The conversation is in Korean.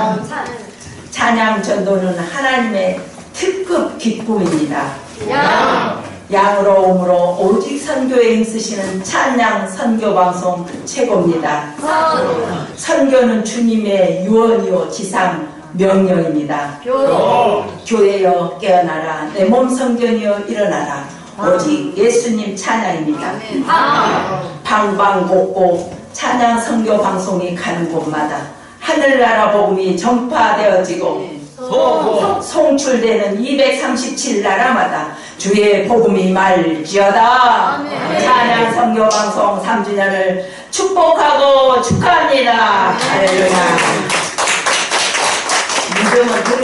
찬양 전도는 하나님의 특급 기쁨입니다. 양으로움으로 오직 선교에 힘쓰시는 찬양 선교방송 최고입니다. 선교는 주님의 유언이요 지상 명령입니다. 교회여 깨어나라, 내 몸 성전이여 일어나라. 오직 예수님 찬양입니다. 방방곡곡 찬양 선교 방송이 가는 곳마다 하늘나라 복음이 전파되어지고 송출되는 237나라마다 주의 복음이 말지어다. 찬양 선교 방송 3주년을 축복하고 축하합니다. 할렐루야. 믿음은